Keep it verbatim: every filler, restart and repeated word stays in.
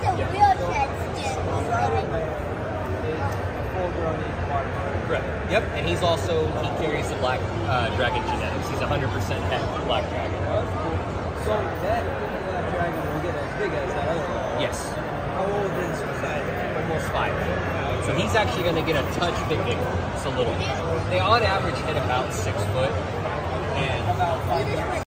a wheelchair stick. Right. Yep, and he's also, he carries the black uh, dragon genetics. He's one hundred percent het black dragon. So that black dragon will get as big as that other one? Yes. How old is that? Almost five. So he's actually going to get a touch bit bigger, just a little bit. They on average hit about six foot. And